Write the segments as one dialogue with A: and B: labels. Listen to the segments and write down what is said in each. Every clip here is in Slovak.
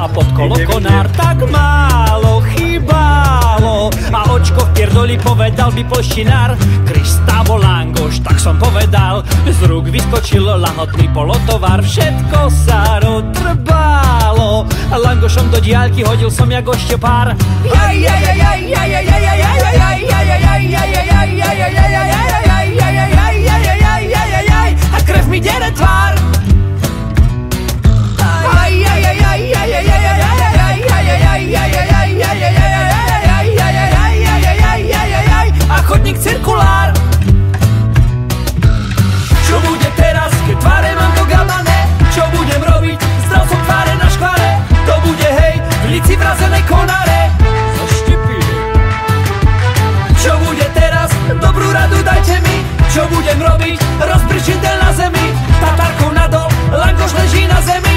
A: a pod kolo konár. Tak málo chýbalo a očko v pierdoli povedal by polštinár. Kristavo langoš, tak som povedal, z rúk vyskočil lahotný polotovar. Všetko sa roztrbalo a langošom do diaľky hodil som jak ošťopár. A krev mi dere tvár. A chodník cirkulár. Čo bude teraz, keď tváre mám do gabane? Čo budem robiť? Zdal som tváre na škváre. To bude hej, v lici vrazenej konáre. Zaštipí. Čo bude teraz? Dobrú radu dajte mi. Čo budem robiť? Rozpričím del na zemi. Tatárkou nadol, langoš leží na zemi.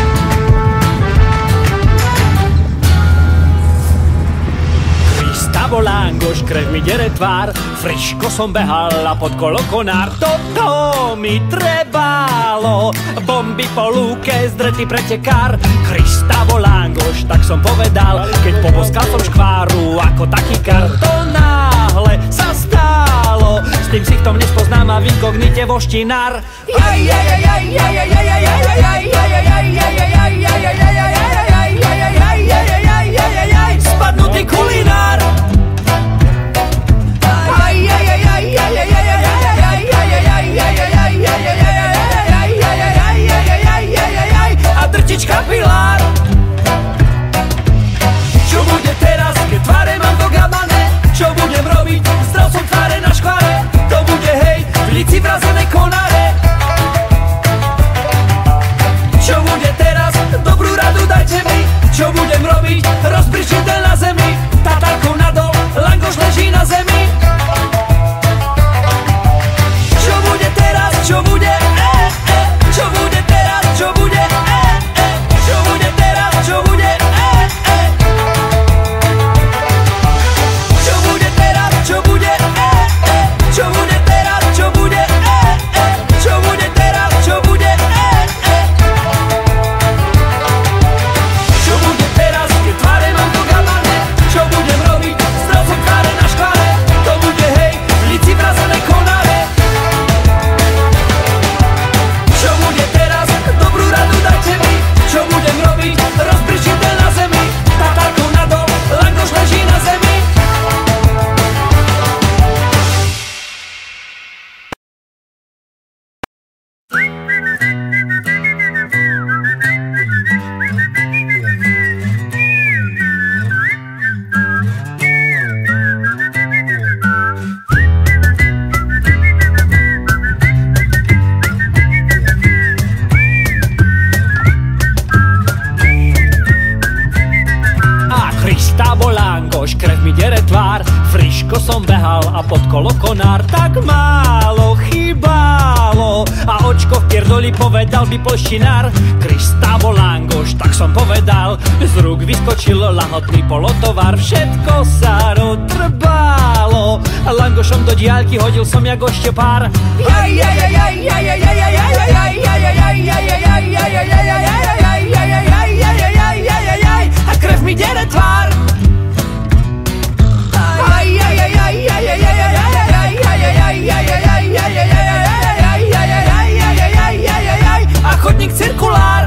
A: Kristavo langoš, krev mi dere tvár. Friško som behal a pod kolo konár. Toto mi trebalo. Bomby po lúke, zdretý pretekár. Kristavo langoš, tak som povedal, keď poboskal som škváru ako taký kartón. Náhle sa stalo, s tým si v tom nespoznám a v inkognite voštinár. Spadnutý kulinár. A drtič kapilár. Čo bude teraz, keď tváre mám do gabane? Čo budem robiť? Zdral som tváre na škváre. To bude hej, v lici vrazenej konáre. Čo bude teraz? Dobrú radu dajte mi. Čo budem robiť? Rozpričím del na zemi. Tatárkou nadol, langoš leží na zemi. Čo bude teraz? Čo bude? Čo bude teraz? Čo bude? Čo bude teraz? Čo bude? Čo bude teraz? Čo bude? Čo bude teraz? Čo bude? Čo bude teraz? Čo bude? Čo bude teraz, keď tváre mám do gabane? Čo budem robiť? Zdal som tváre na škváre. To bude hej, v lici vrazenej konáre. Čo bude teraz? Dobrú radu dajte mi. Čo budem robiť? Rozpričím del na zemi. Tatárkou nadol, langoš leží na zemi. Kristavo langoš, krev mi dere tvár. Friško som behal a pod kolo konár. Tak málo chýbalo a očko v pierdoli povedal by polštinár. Kristavo langoš, tak som povedal, z rúk vyskočil lahotný polotovar. Všetko sa roztrbalo a langošom do diaľky hodil som jak ošťopár. A krev mi dere tvár. A chodník cirkulár.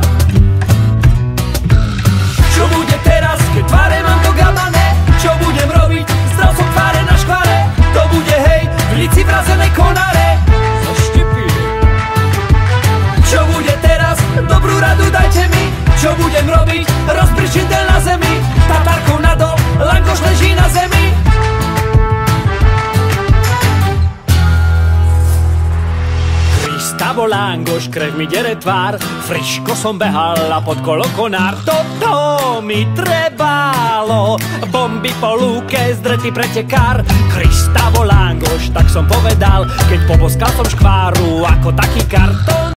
A: Čo bude teraz, keď tváre mám do gabane? Čo budem robiť? Zdal som tváre na škváre. To bude hej, v lici vrazenej konáre. Zaštipí. Čo bude teraz? Dobrú radu dajte mi. Čo budem robiť? Rozpričím del na zemi. Tatárkou nadol, langoš leží na zemi. Kristavo langoš, krev mi dere tvár. Friško som behal a pod kolo konár. Toto mi trebalo. Bomby po lúke, zdretý pretekár. Kristavo langoš, tak som povedal, keď poboskal som škváru ako taký kartón.